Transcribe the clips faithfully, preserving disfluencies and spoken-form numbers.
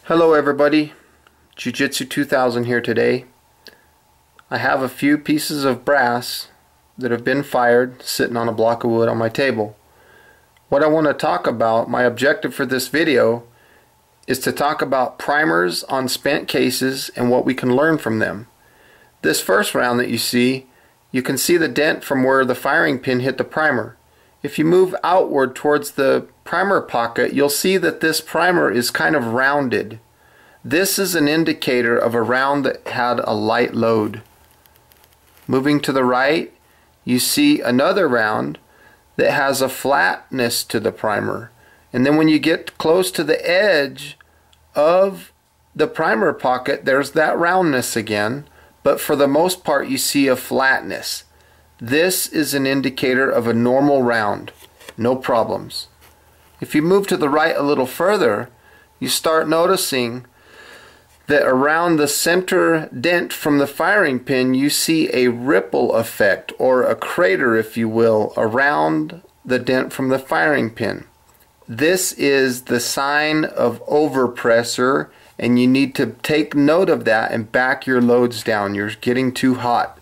Hello everybody, Jiu-Jitsu two thousand here today. I have a few pieces of brass that have been fired sitting on a block of wood on my table. What I want to talk about, my objective for this video, is to talk about primers on spent cases and what we can learn from them. This first round that you see, you can see the dent from where the firing pin hit the primer. If you move outward towards the primer pocket, you'll see that this primer is kind of rounded. This is an indicator of a round that had a light load. Moving to the right, you see another round that has a flatness to the primer. And then when you get close to the edge of the primer pocket, there's that roundness again, but for the most part you see a flatness. This is an indicator of a normal round, no problems. If you move to the right a little further, you start noticing that around the center dent from the firing pin you see a ripple effect, or a crater if you will, around the dent from the firing pin. This is the sign of overpressure, and you need to take note of that and back your loads down. You're getting too hot.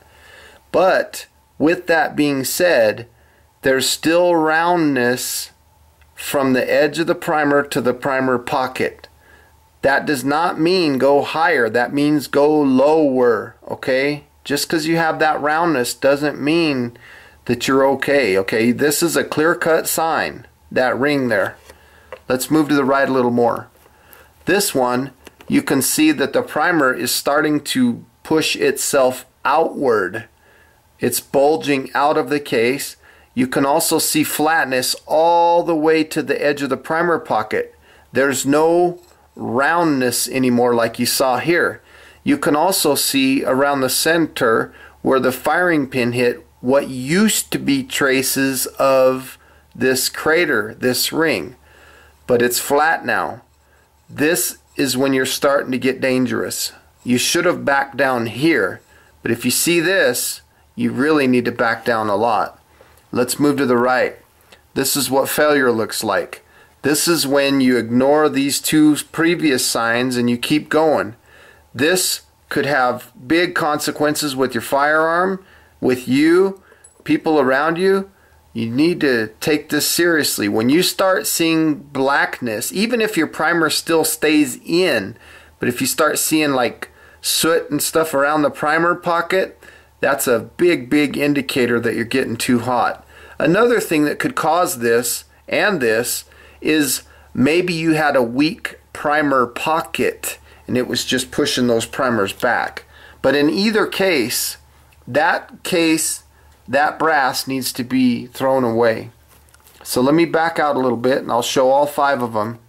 But with that being said, there's still roundness from the edge of the primer to the primer pocket. That does not mean go higher. That means go lower, okay? Just because you have that roundness doesn't mean that you're okay, okay? This is a clear-cut sign, that ring there. Let's move to the right a little more. This one, you can see that the primer is starting to push itself outward. It's bulging out of the case. You can also see flatness all the way to the edge of the primer pocket. There's no roundness anymore like you saw here. You can also see around the center where the firing pin hit what used to be traces of this crater, this ring. But it's flat now. This is when you're starting to get dangerous. You should have backed down here, but if you see this, you really need to back down a lot. Let's move to the right. This is what failure looks like. This is when you ignore these two previous signs and you keep going. This could have big consequences with your firearm, with you, people around you. You need to take this seriously. When you start seeing blackness, even if your primer still stays in, but if you start seeing like soot and stuff around the primer pocket, that's a big, big indicator that you're getting too hot. Another thing that could cause this and this is maybe you had a weak primer pocket and it was just pushing those primers back. But in either case, that case, that brass needs to be thrown away. So let me back out a little bit and I'll show all five of them.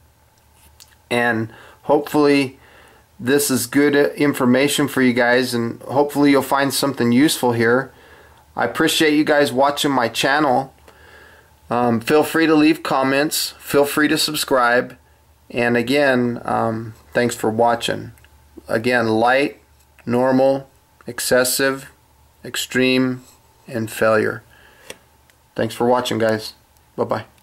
And hopefully this is good information for you guys, and hopefully you'll find something useful here. I appreciate you guys watching my channel. Um, feel free to leave comments. Feel free to subscribe. And again, um, thanks for watching. Again, light, normal, excessive, extreme, and failure. Thanks for watching, guys. Bye-bye.